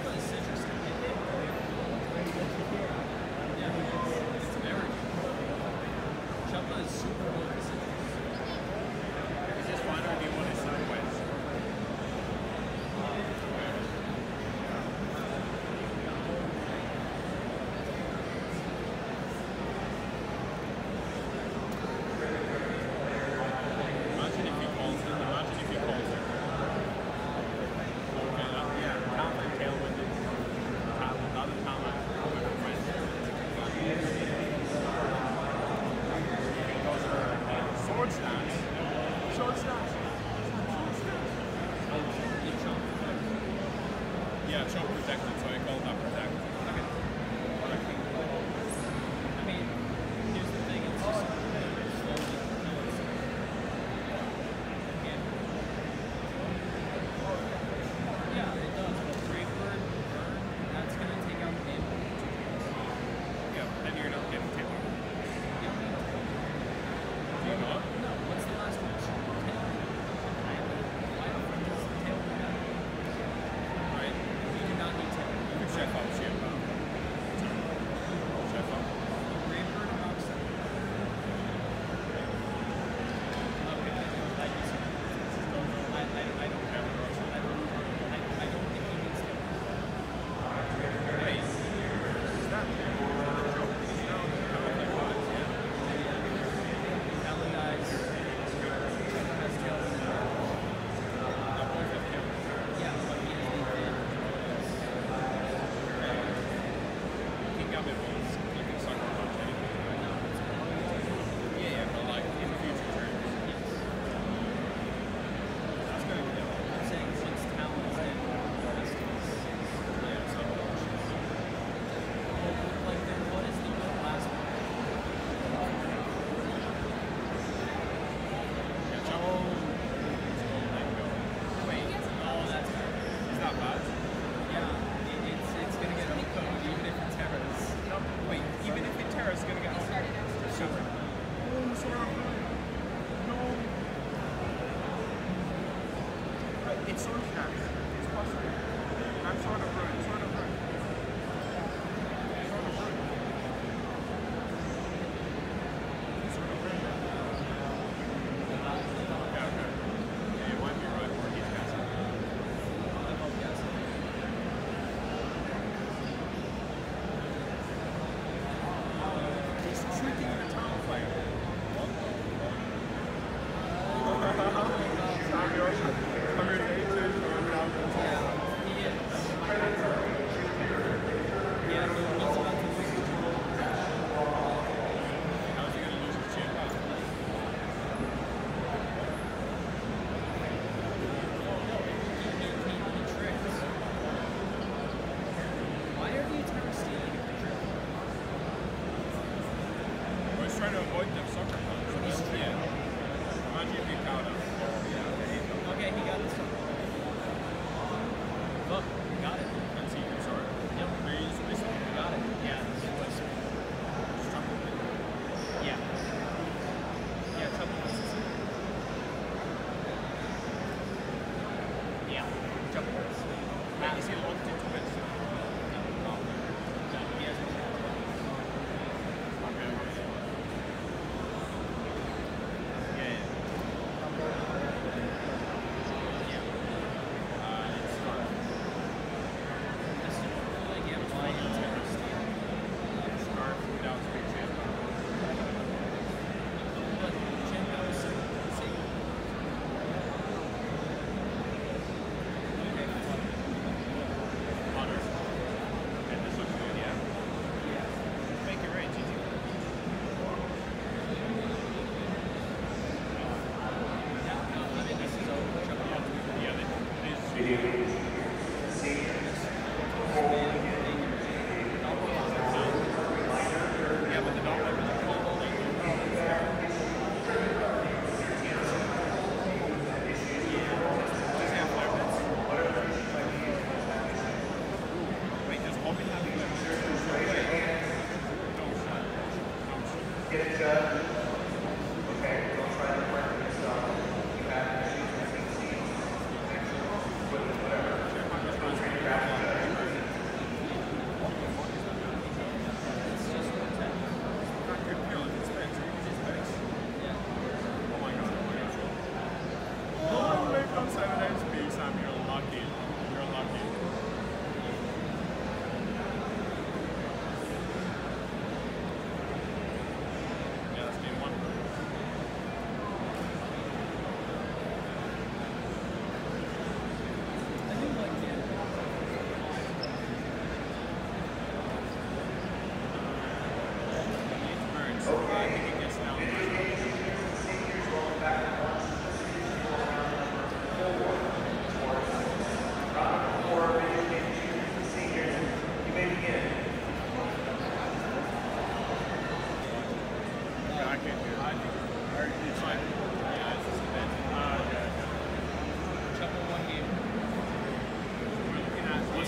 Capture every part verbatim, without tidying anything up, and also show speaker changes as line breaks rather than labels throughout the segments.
Get it done. Okay, don't try to work this stuff. You have to do something.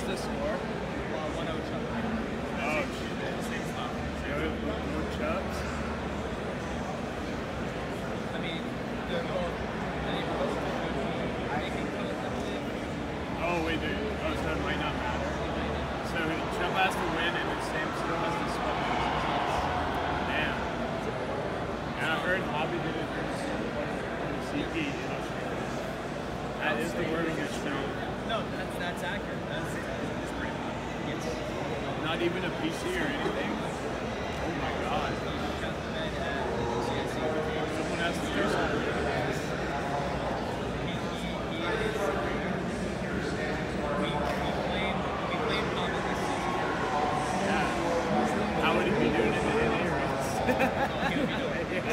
the score?
Well, one oh Chubb.
Oh, shit.
Same stuff.
No Chubbs?
I mean, they're both. I mean, both making cuts, I believe.
Oh, wait, dude. Oh, so it might not matter. So Chubb has to win and then Sam still has to split. Damn. And I heard Hobby did it versus C P in Australia. That is the word on the show.
No, that's that's accurate. That's, that's pretty much. Yes.
Not even a P C or anything? Oh my god. Someone has to do something.
He, he, he is. We, we blame we blame Hobby this season.
Yeah. How would he be doing it in N A race?
Oh, he would be doing it.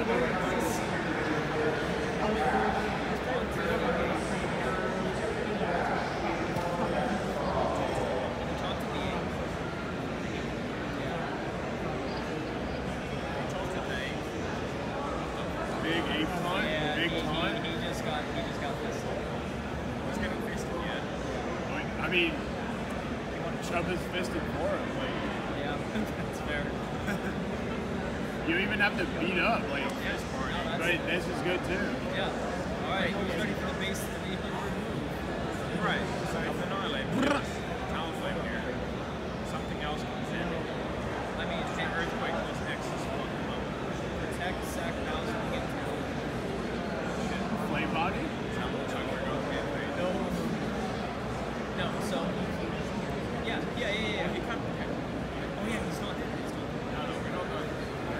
Big eight punt,
Yeah,
big
he,
punt.
he, he just got he just got pissed.
He's getting fisted yet. I mean, Chubb is fisted for him. Like,
Yeah, that's fair.
you don't even have to beat up. Like,
Yeah, no, that's,
but this is good too.
yeah. All right, he's ready for the base to be
Right. So if Annihilate Talonflame here, something else comes in.
I mean,
The Earthquake plus X is fucking low.
protect, sack, mouse, and get down.
Flame body?
Sounds like we're going to get paid.
No. No, so. Yeah, yeah, yeah, yeah.
He can't protect.
Oh, yeah, he's not there. He's not there.
No, no, we're not going.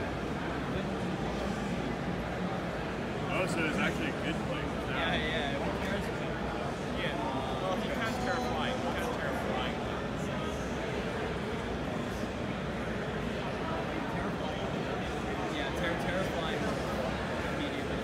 Oh, so it's actually a good play.
Yeah, yeah. Who cares?
Yeah. Well, he can't tear flying. He can't tear flying.
Yeah, ter- terrifying. Immediately.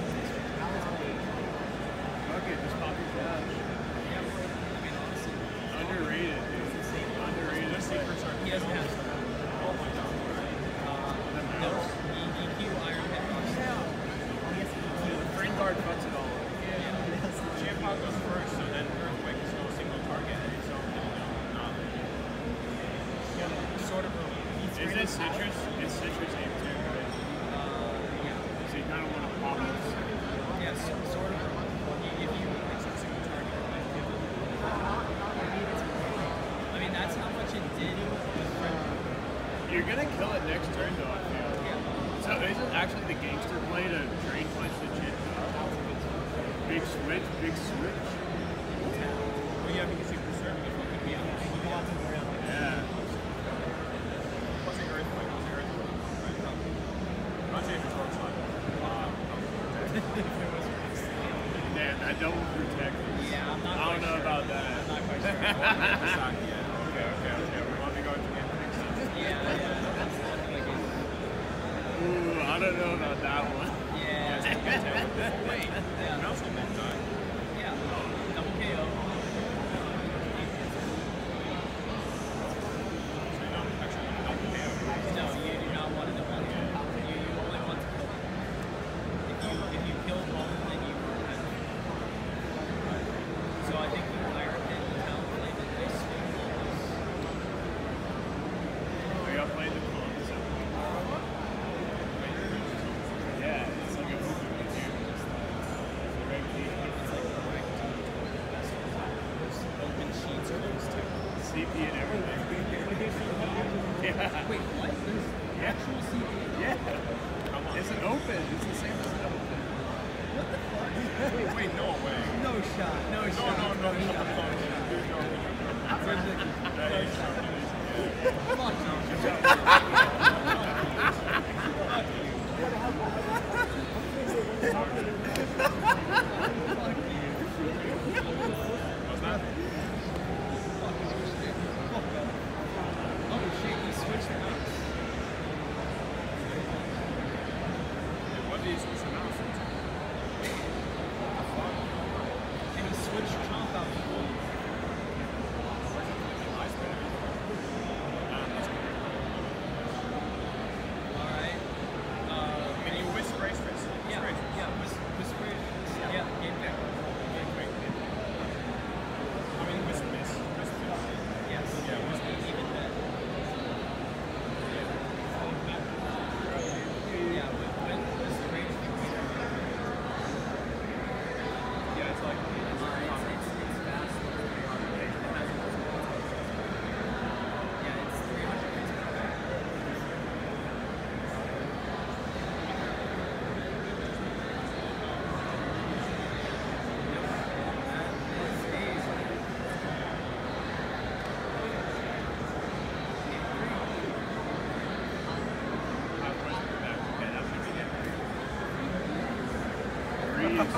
Fuck it, just pop his dash.
Yeah, I mean, honestly.
Underrated, dude. Underrated.
The secrets are.
He doesn't have.
Oh my god.
Uh, no, E Q, Iron Head,
The frame guard cuts it all.
Champa goes first, so then Earthquake is no single target. So, no, no, not. Sort of really.
Is this citrus? It's citrus aim too, right?
Uh, yeah.
So you kind of want to pop this.
Yes, sort of. If you it's a single target, like, give it- I mean, that's how much it did with Fred.
You're gonna kill it next turn though, I feel.
Yeah.
So is it actually the gangster play to drain punch the chin? Big switch, big switch.
Well, yeah, because you're preserving it. Fucking yeah.
Yeah.
Was it Earthquake? Was it Earthquake? Right. I'm not saying it's works on.
Damn, that double protect.
Yeah, I'm not
I don't
quite
know
sure.
about that.
I'm not quite sure.
Okay, okay, okay. We want to go into the next one.
Yeah, yeah. That's like it.
Ooh, I don't know about that one.
Yeah.
Wait,
Yeah.
Mouse will not die.
Yeah. Double K O.
So you don't actually want to double K O.
No, you do not want to double K O. You, you only want to kill one. If you if you kill one, then you have. So I think the Iron Head and Talonflame and they swing balls.
We got played the concept. Yeah, it's like a movie with you. Direct key.
It's like direct to the best of times. Open sheets are those two.
C P and everything. Yeah.
Wait, what? There's
Yeah.
actual C P?
Yeah. It's an open. It's the same as an open.
What the fuck?
Wait, wait, no way.
No shot. No
No,
shot.
no, no, no, no, no, dude, no, no, no. That is something. What's that?
Oh shit, he switched the mouse.
What did you switch the mouse into?
And he switched Chomp out to full.
Ice Spider. Ah, that's good.
Jeez.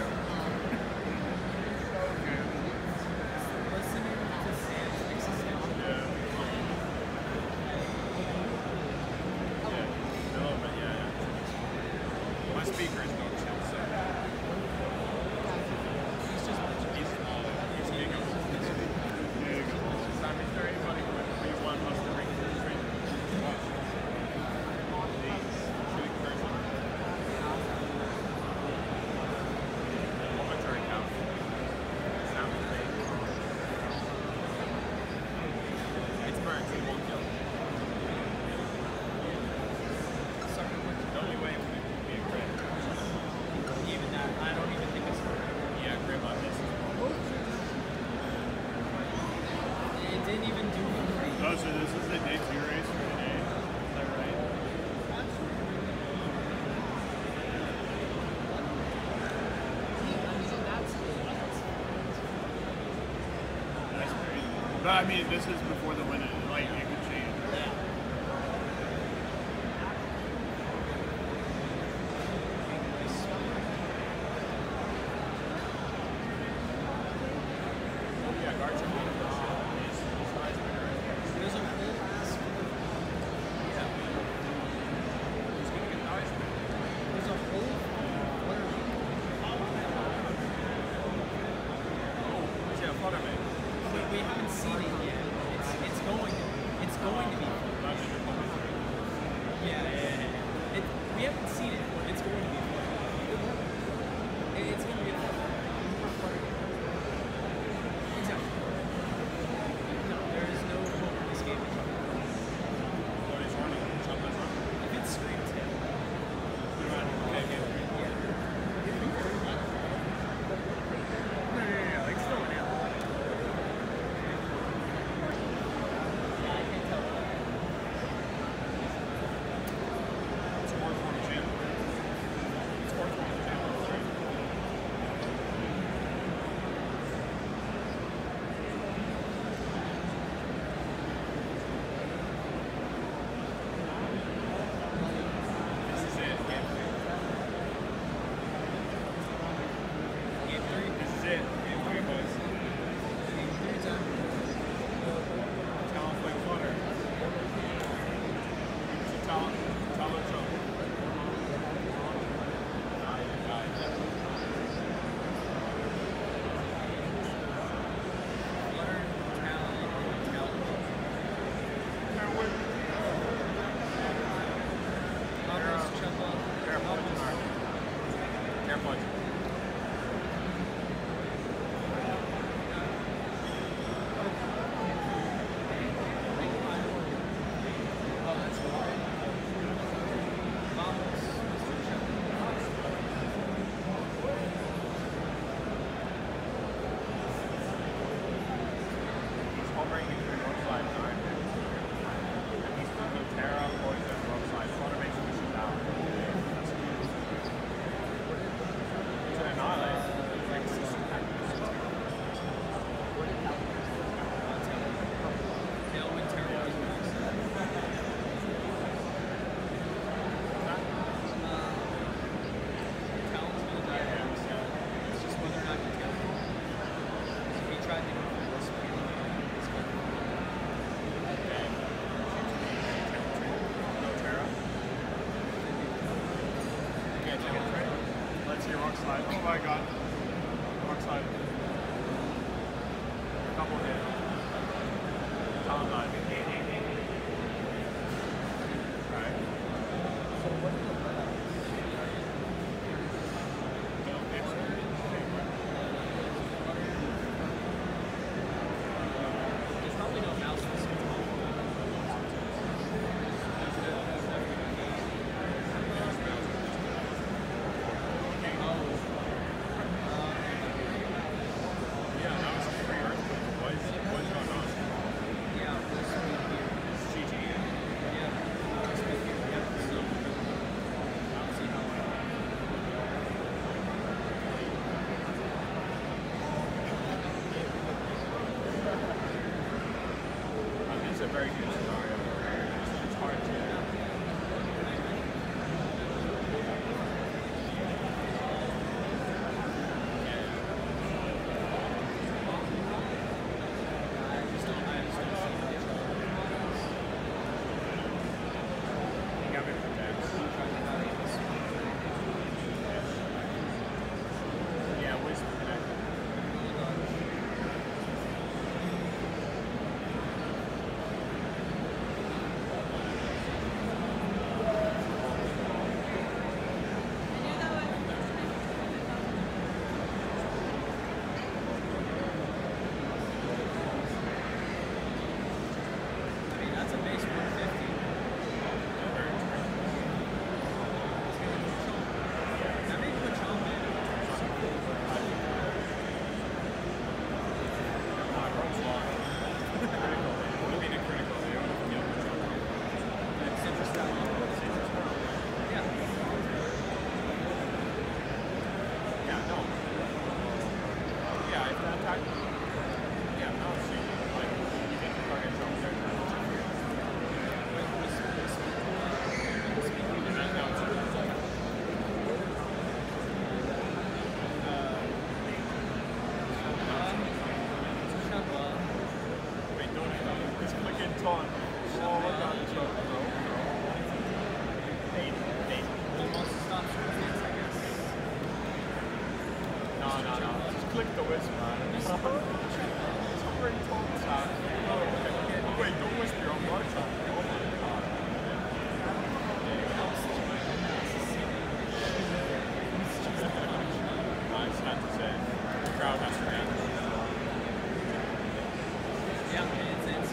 Listening to Sam's existential.
Yeah. Yeah. A little bit, yeah, yeah.
My speakers don't chill, so
He's just mentioning.
he's uh, he's speaking.
There you go.
Simon, is there anybody who you want us to bring to the training? These two person. Momentary count. Sound is big. It's burnt, so it won't kill.
Sucker punch.
The only way would be a crit.
Even that, I don't even think it's.
Yeah, grip on this.
It didn't even do anything.
Oh, so this is the day two race for today. Is that right? That's crazy. But I mean, this is before the winner. Like, it could change.
Yeah, guards are one of those. He's, he's nice winner.
There's a whole ass.
Yeah. He's gonna get nice.
There's a whole.
Oh, yeah, flutter man.
We, we haven't seen it yet. It's it's going to it's going to be. Yeah, yeah, yeah. yeah. It, we haven't seen it, but it's going to be. It, it's going to be. Exactly. No, there is no hope in this game.
Oh, he's running. Something's wrong.
If it screams him,
Okay, game three.
yeah. No, no, no, no. Like still an out. Yeah, I can't tell.
Score twenty-two. Score twenty-two. This is it, game three.
Game three.
This is it, game three, boys.
Game three time.
Talonflame flutter. Talon, Talon choke.
Flutter, talent, talent. Bubbles, chuckle.
Careful, careful.
Oh, that's why. Bubbles, Mister Chuckle.
He's hovering between one side nine. And he's thinking Terra, Poison, one side. Flutter makes him shoot out. That's good. It's an annihilate.
Tailwind, terror, Talon's gonna die next. It's just whether or not he kills him. So he tried to go for this speed. It's good.
No Terra. Yeah, take it straight.
Let's see, rock slide. Oh my god. Rock slide.
Double hit. Talon nine. Alright.
There's probably no mouse for this.
Yeah, that was three earthquakes. What's, what's going on?
Yeah, full speed here.
G G.
Yeah, full speed here. Yeah, so I'll see how I.
I mean, it's a very good scenario. It's, it's hard to. on. Oh, look on the throw, throw, throw. Eight, eight.
He wants to stop circumstance, I guess.
No, no, no. Just click the whisper, man. It's already told us how. Oh, wait, don't whisper your own words. Oh my god. Nice, had to say. The crowd has to react.
Yeah, it's, it's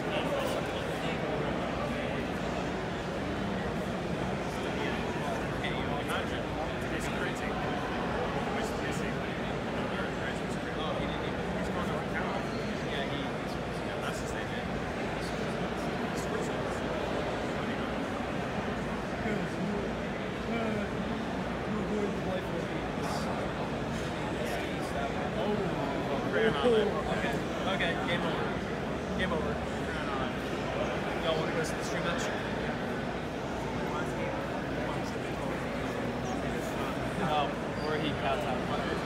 Imagine discreting with missing another presence screen.
oh, he didn't even.
He's going to account.
Yeah, he.
Yeah, that's his name. Switches. Oh, ran on it.
Okay, okay, game over. Game over.
Ran on it.
Y'all want to go to the stream match? Oh, or he counts out.